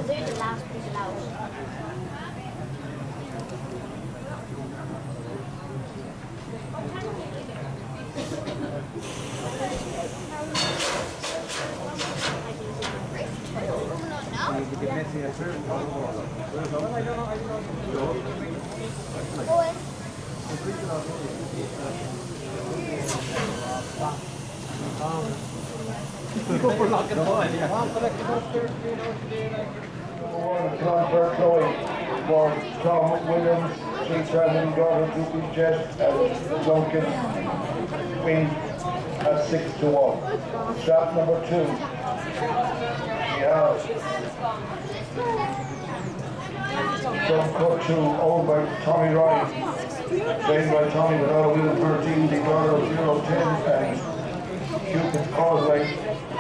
do the last piece out. Transfer Chloe for Tom Williams, 3,000 Gordon Duke Jet and Duncan Queen at 6-1. Shot number 2. We have some cut 2 owned by Tommy Ryan, trained by Tommy without a wheel 13, the Gordon 010 and Cupid Causeway.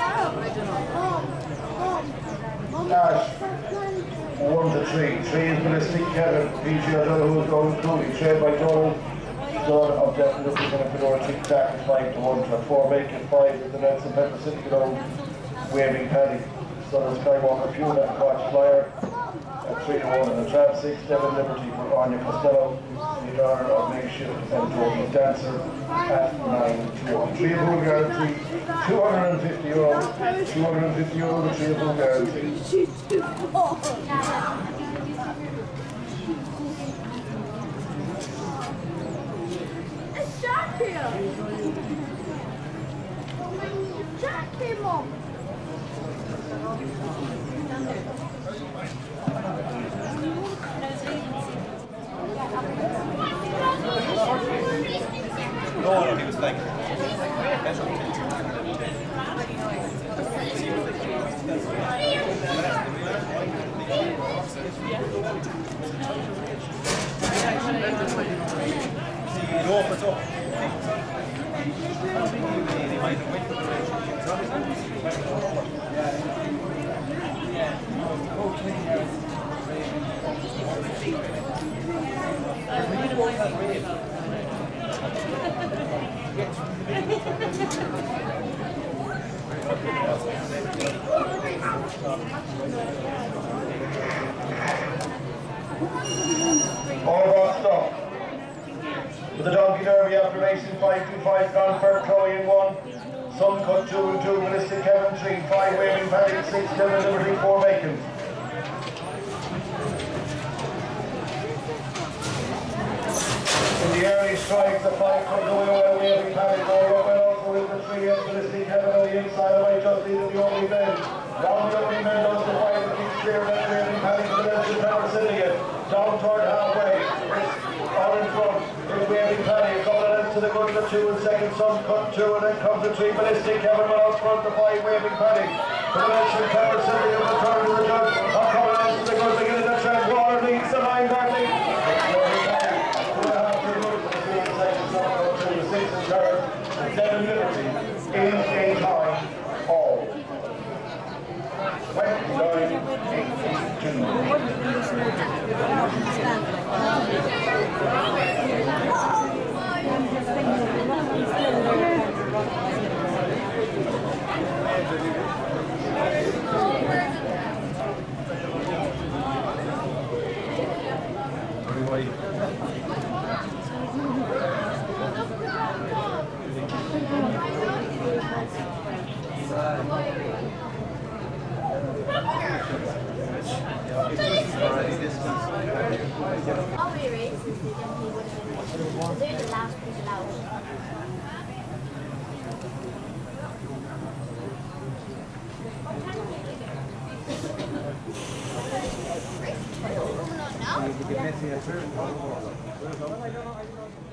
Ash 1-3. 3 is Ballistic Kevin, PG O'Donoghue going Cooley, trained by Donald. Son of Devon looking at Fedora 6 tackles 5-1. 4 Bacon 5 is the Nelson Pepper City Grove, Waving Paddy. Son of Skywalker Puma and Watch Flyer at 3-1. And the Trap 6 Devon Liberty for Anya Costello, the daughter of Makeshift and Toby Dancer at 9-1. 3 of Bull Guarantee, €250. €250 the 3 of Bull Guarantee. Jack him up. No, he was like All brought stop. With the Donkey Derby after racing 5-2-5 Confer Chloe in 1. Sun Cut 2 and 2, Ballistic Kevin 3, 5 Waving Paddy 6, Devon Liberty 4 Bacon. In the early strikes, the 5 comes away well, Waving Paddy, well also with the 3 and Ballistic Kevin on the inside away, just leading the opening bend. Round the opening bend goes the 5 that keeps clear, then Waving Paddy to the Nelson Pepper Syndicate. Down toward halfway, all in front is Waving Paddy, a couple of lengths to the good for 2 and second, Sun Cut 2, and then comes the 3 Ballistic Kevin, well out front the 5 Waving Paddy. To the Nelson Pepper Syndicate, the third to the judge, a couple of lengths to the good, beginning the trend, Water leads the line, Darby. Devon Liberty in a time all. All we race is the do the last piece out. no.